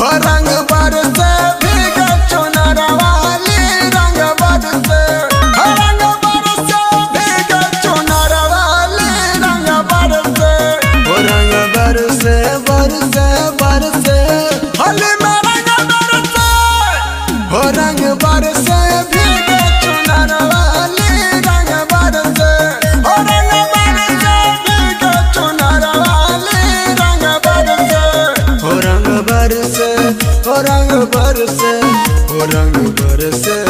हो रंग बरसे भीगे चुनर वाली रंग बरसे हो रंग बरसे भीगे चुनर वाली रंग बरसे हो रंग बरसे बरसे बरसे होली में रंग बरसे हो रंग बरसे भीगे चुनर वाली रंग बरसे हो रंग बरसे भीगे चुनर वाली रंग बरसे हो रंग बरसे हो रंग बरसे हो रंग बरसे